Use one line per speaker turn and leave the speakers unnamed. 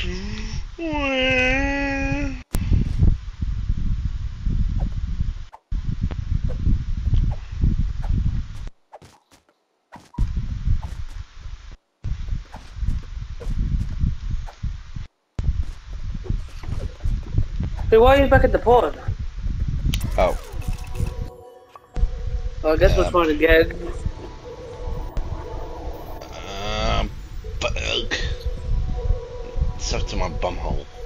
Hey, why are you back at the pod?
Oh.
Well, I guess we're trying to get.
Bug. Stuck to my bumhole.